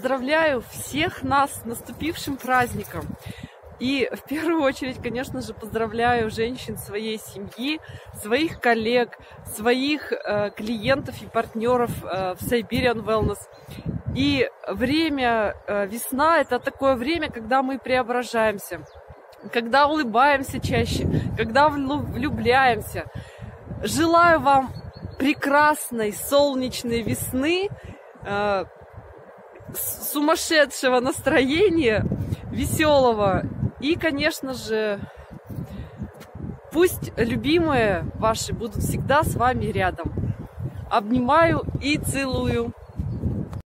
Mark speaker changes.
Speaker 1: поздравляю всех нас с наступившим праздником. И в первую очередь, конечно же, поздравляю женщин своей семьи, своих коллег, своих клиентов и партнеров в Siberian Wellness. И время, весна, это такое время, когда мы преображаемся, когда улыбаемся чаще, когда влюбляемся. Желаю вам прекрасной солнечной весны, сумасшедшего настроения, веселого. И, конечно же, пусть любимые ваши будут всегда с вами рядом. Обнимаю и целую.